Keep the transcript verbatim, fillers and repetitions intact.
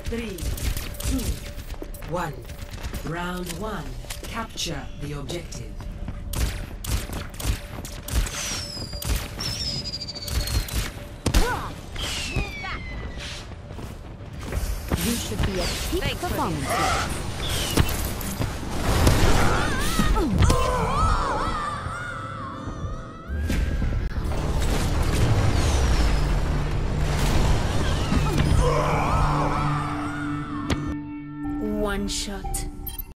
Three, two, one. Round one. Capture the objective. You should be at peak Thanks performance. One shot.